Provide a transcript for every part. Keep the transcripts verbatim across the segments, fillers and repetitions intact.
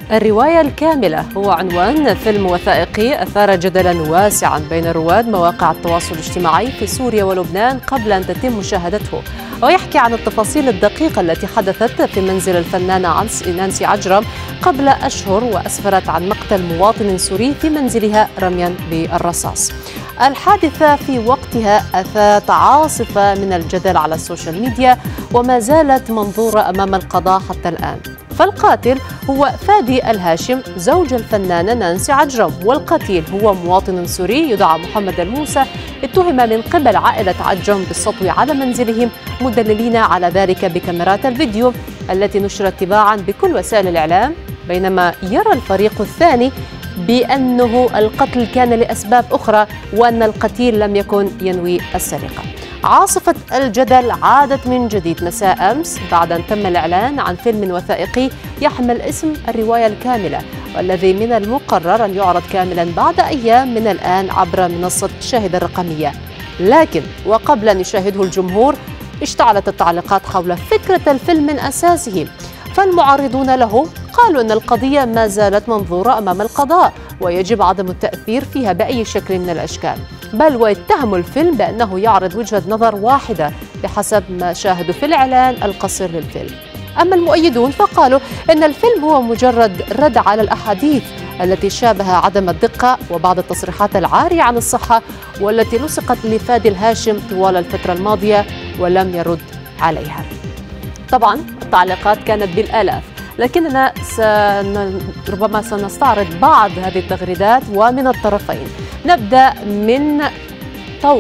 الرواية الكاملة هو عنوان فيلم وثائقي أثار جدلا واسعا بين رواد مواقع التواصل الاجتماعي في سوريا ولبنان قبل أن تتم مشاهدته، ويحكي عن التفاصيل الدقيقة التي حدثت في منزل الفنانة نانسي عجرم قبل أشهر، وأسفرت عن مقتل مواطن سوري في منزلها رميا بالرصاص. الحادثة في وقتها أثارت عاصفة من الجدل على السوشيال ميديا وما زالت منظورة أمام القضاء حتى الآن. فالقاتل هو فادي الهاشم زوج الفنانة نانسي عجرم، والقتيل هو مواطن سوري يدعى محمد الموسى، اتهم من قبل عائلة عجرم بالسطو على منزلهم، مدللين على ذلك بكاميرات الفيديو التي نشرت تباعا بكل وسائل الإعلام، بينما يرى الفريق الثاني بأنه القتل كان لأسباب أخرى وأن القتيل لم يكن ينوي السرقة. عاصفة الجدل عادت من جديد مساء أمس بعد أن تم الإعلان عن فيلم وثائقي يحمل اسم الرواية الكاملة، والذي من المقرر أن يعرض كاملا بعد أيام من الآن عبر منصة شاهد الرقمية. لكن وقبل أن يشاهده الجمهور اشتعلت التعليقات حول فكرة الفيلم من أساسه، فالمعارضون له قالوا أن القضية ما زالت منظورة أمام القضاء ويجب عدم التأثير فيها بأي شكل من الأشكال، بل واتهموا الفيلم بأنه يعرض وجهة نظر واحدة بحسب ما شاهدوا في الإعلان القصير للفيلم. أما المؤيدون فقالوا أن الفيلم هو مجرد رد على الأحاديث التي شابه عدم الدقة وبعض التصريحات العارية عن الصحة والتي لصقت لفادي الهاشم طوال الفترة الماضية ولم يرد عليها. طبعا التعليقات كانت بالآلاف، لكننا سن... ربما سنستعرض بعض هذه التغريدات ومن الطرفين. نبدأ من طوق.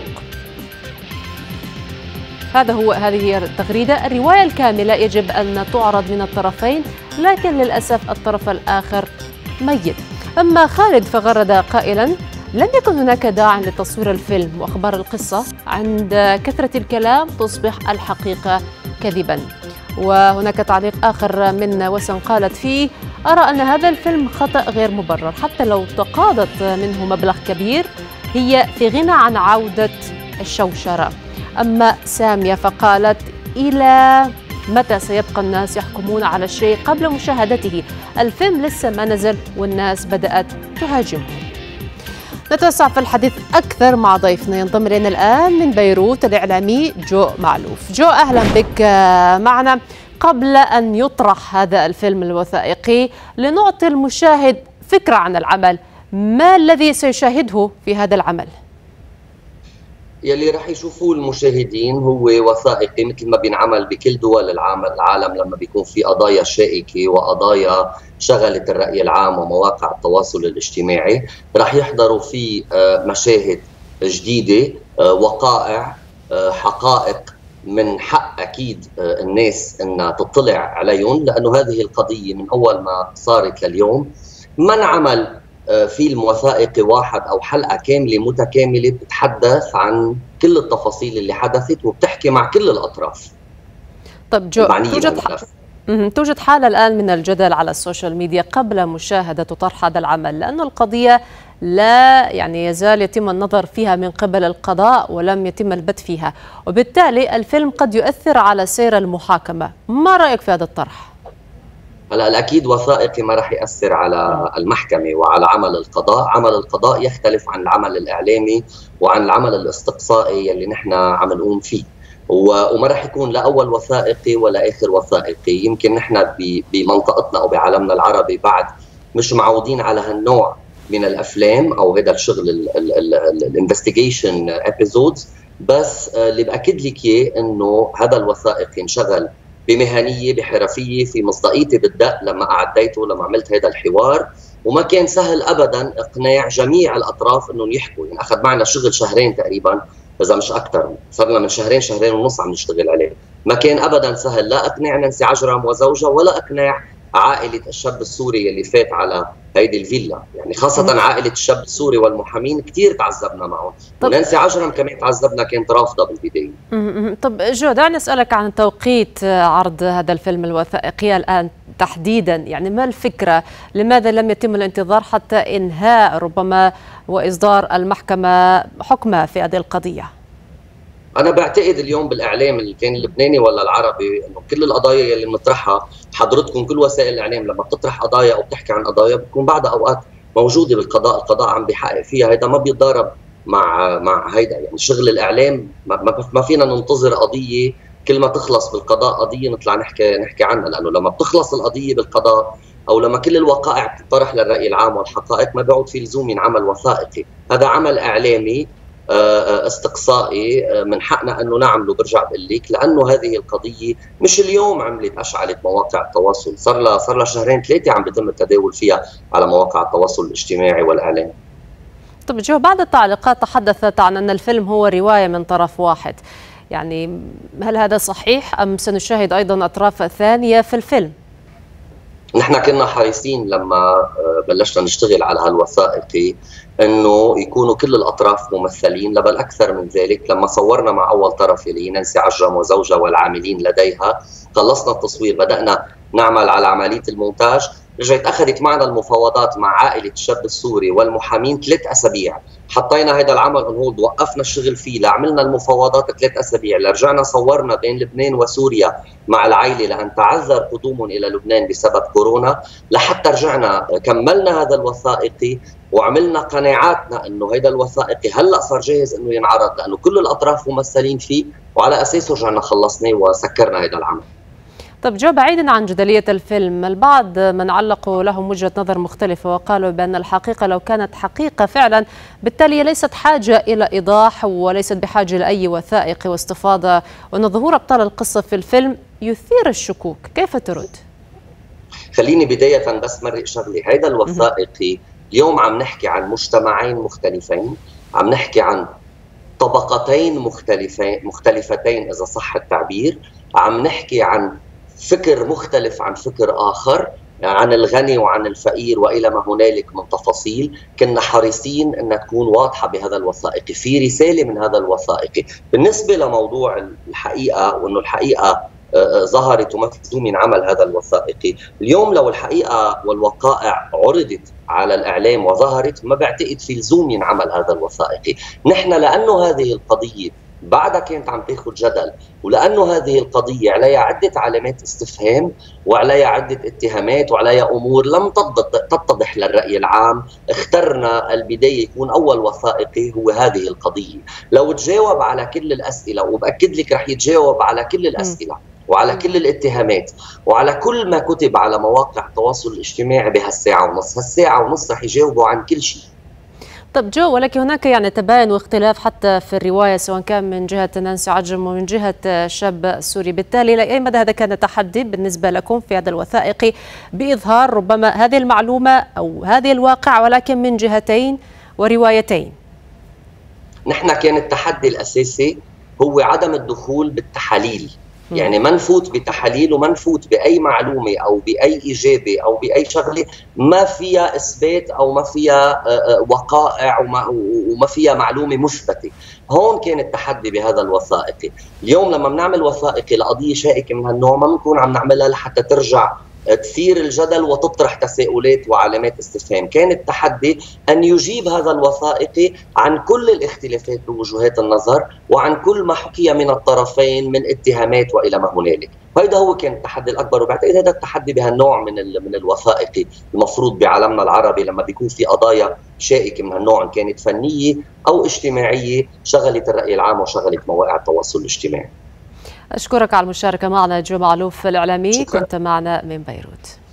هذا هو هذه هي التغريدة: الرواية الكاملة يجب أن تعرض من الطرفين، لكن للأسف الطرف الآخر ميت. أما خالد فغرد قائلا: لم يكن هناك داع لتصوير الفيلم وأخبار القصة، عند كثرة الكلام تصبح الحقيقة كذبا. وهناك تعليق آخر من وسن قالت فيه: أرى أن هذا الفيلم خطأ غير مبرر، حتى لو تقاضت منه مبلغ كبير هي في غنى عن عودة الشوشرة. أما سامية فقالت: إلى متى سيبقى الناس يحكمون على الشيء قبل مشاهدته؟ الفيلم لسه ما نزل والناس بدأت تهاجمه. نتوسع في الحديث أكثر مع ضيفنا، ينضم إلينا الآن من بيروت الإعلامي جو معلوف. جو، أهلا بك معنا. قبل أن يطرح هذا الفيلم الوثائقي لنعطي المشاهد فكرة عن العمل، ما الذي سيشاهده في هذا العمل؟ يلي رح يشوفوه المشاهدين هو وثائقي مثل ما بينعمل بكل دول العالم لما بيكون في قضايا شائكة وقضايا شغلت الرأي العام ومواقع التواصل الاجتماعي. رح يحضروا فيه مشاهد جديدة، وقائع، حقائق من حق أكيد الناس أنها تطلع عليهم، لأنه هذه القضية من أول ما صارت لليوم ما انعمل فيلم وثائقي واحد أو حلقة كاملة متكاملة بتتحدث عن كل التفاصيل اللي حدثت وبتحكي مع كل الأطراف. طب جو، توجد توجد حالة الآن من الجدل على السوشيال ميديا قبل مشاهدة وطرح هذا العمل، لأن القضية لا يعني يزال يتم النظر فيها من قبل القضاء ولم يتم البت فيها، وبالتالي الفيلم قد يؤثر على سير المحاكمة. ما رأيك في هذا الطرح؟ هلا الأكيد وثائقي ما راح يأثر على المحكمة وعلى عمل القضاء. عمل القضاء يختلف عن العمل الإعلامي وعن العمل الاستقصائي اللي نحن عم نقوم فيه، وما راح يكون لا أول وثائقي ولا آخر وثائقي. يمكن نحن بمنطقتنا أو بعالمنا العربي بعد مش معودين على هالنوع من الأفلام أو هذا الشغل الانفستيجيشن ابيزودز، بس اللي بأكد لك إياه إنه هذا الوثائقي انشغل بمهنية بحرفية في مصداقيتي بالدق لما أعديته لما عملت هذا الحوار، وما كان سهل أبدا إقناع جميع الأطراف إنهم يحكوا. يعني أخذ معنا شغل شهرين تقريبا إذا مش أكثر، صرنا من شهرين شهرين ونص عم نشتغل عليه. ما كان أبدا سهل لا إقناع نانسي عجرم وزوجها ولا إقناع عائلة الشاب السوري اللي فات على هيدي الفيلا، يعني خاصة عائلة الشاب السوري والمحامين كتير تعذبنا معهم، ونانسي عجرم كمان تعذبنا، كانت رافضة بالبداية. طب جو، دعني أسألك عن توقيت عرض هذا الفيلم الوثائقي الآن تحديدا، يعني ما الفكرة؟ لماذا لم يتم الانتظار حتى إنهاء ربما وإصدار المحكمة حكمها في هذه القضية؟ أنا بعتقد اليوم بالإعلام اللي كان اللبناني ولا العربي إنه كل القضايا اللي بنطرحها حضرتكم كل وسائل الإعلام لما بتطرح قضايا أو بتحكي عن قضايا بتكون بعدها أوقات موجودة بالقضاء، القضاء عم بيحقق فيها، هيدا ما بيتضارب مع مع هيدا، يعني شغل الإعلام ما, ما فينا ننتظر قضية كل ما تخلص بالقضاء قضية نطلع نحكي نحكي عنها، لأنه لما بتخلص القضية بالقضاء أو لما كل الوقائع بتطرح للرأي العام والحقائق ما بيعود في لزوم ينعمل وثائقي، هذا عمل إعلامي استقصائي من حقنا انه نعمله. برجع بقول لك لانه هذه القضيه مش اليوم عملت اشعلت مواقع التواصل، صار لها صار لها شهرين ثلاثه عم بيتم التداول فيها على مواقع التواصل الاجتماعي والاعلام. طب جو، بعض التعليقات تحدثت عن ان الفيلم هو روايه من طرف واحد، يعني هل هذا صحيح ام سنشاهد ايضا اطراف ثانيه في الفيلم؟ نحن كنا حريصين لما بلشنا نشتغل على هالوثائقي انه يكونوا كل الاطراف ممثلين، بل اكثر من ذلك. لما صورنا مع اول طرف اللي هي نانسي عجرم وزوجها والعاملين لديها، خلصنا التصوير بدانا نعمل على عمليه المونتاج، رجعت اخذت معنا المفاوضات مع عائله الشاب السوري والمحامين ثلاث اسابيع، حطينا هذا العمل اون هولد، وقفنا الشغل فيه لعملنا المفاوضات ثلاث اسابيع، لرجعنا صورنا بين لبنان وسوريا مع العائله لان تعذر قدومهم الى لبنان بسبب كورونا، لحتى رجعنا كملنا هذا الوثائقي وعملنا قناعاتنا انه هذا الوثائقي هلا صار جاهز انه ينعرض لانه كل الاطراف ممثلين فيه، وعلى اساسه رجعنا خلصناه وسكرنا هذا العمل. طب جو، بعيدا عن جدلية الفيلم، البعض من علقوا لهم وجهة نظر مختلفة وقالوا بأن الحقيقة لو كانت حقيقة فعلا بالتالي ليست حاجة إلى إيضاح وليست بحاجة لأي وثائق واستفاضة، وأن ظهور أبطال القصة في الفيلم يثير الشكوك، كيف ترد؟ خليني بداية بس مرق شغلي، هذا الوثائقي اليوم عم نحكي عن مجتمعين مختلفين، عم نحكي عن طبقتين مختلفين مختلفتين إذا صح التعبير، عم نحكي عن فكر مختلف عن فكر آخر، يعني عن الغني وعن الفقير وإلى ما هنالك من تفاصيل. كنا حريصين أن تكون واضحة بهذا الوثائقي، في رسالة من هذا الوثائقي. بالنسبة لموضوع الحقيقة وأنه الحقيقة ظهرت وما في لزوم ينعمل هذا الوثائقي، اليوم لو الحقيقة والوقائع عرضت على الإعلام وظهرت ما بعتقد في لزوم ينعمل هذا الوثائقي. نحن لأنه هذه القضية بعدها كانت عم تاخذ جدل، ولأنه هذه القضية عليها عدة علامات استفهام وعليها عدة اتهامات وعليها أمور لم تتضح للرأي العام، اخترنا البداية يكون أول وثائقي هو هذه القضية. لو تجاوب على كل الأسئلة، وبأكد لك رح يتجاوب على كل الأسئلة وعلى كل الاتهامات وعلى كل ما كتب على مواقع التواصل الاجتماعي بهالساعة ونص، هالساعة ونص رح يجاوبوا عن كل شيء. طب جو، ولكن هناك يعني تباين واختلاف حتى في الرواية سواء كان من جهة نانسي عجرم ومن جهة الشاب السوري، بالتالي لأي مدى هذا كان تحدي بالنسبة لكم في هذا الوثائقي بإظهار ربما هذه المعلومة أو هذه الواقع ولكن من جهتين وروايتين؟ نحن كان التحدي الأساسي هو عدم الدخول بالتحاليل، يعني ما نفوت بتحاليل وما نفوت بأي معلومة أو بأي إجابة أو بأي شغلة ما فيها إثبات أو ما فيها وقائع وما, وما فيها معلومة مثبتة. هون كان التحدي بهذا الوثائقي. اليوم لما بنعمل وثائقي لقضية شائكة من هالنوع ما بنكون عم نعملها لحتى ترجع تثير الجدل وتطرح تساؤلات وعلامات استفهام. كان التحدي أن يجيب هذا الوثائقي عن كل الاختلافات بوجهات النظر وعن كل ما حكي من الطرفين من اتهامات وإلى ما هنالك. هذا هو كان التحدي الأكبر، وبعتقد هذا التحدي بهالنوع من من الوثائقي المفروض بعالمنا العربي لما بيكون في قضايا شائكة من هالنوع إن كانت فنية أو اجتماعية شغلت الرأي العام وشغلت مواقع التواصل الاجتماعي. أشكرك على المشاركة معنا جو معلوف الإعلامي، كنت معنا من بيروت.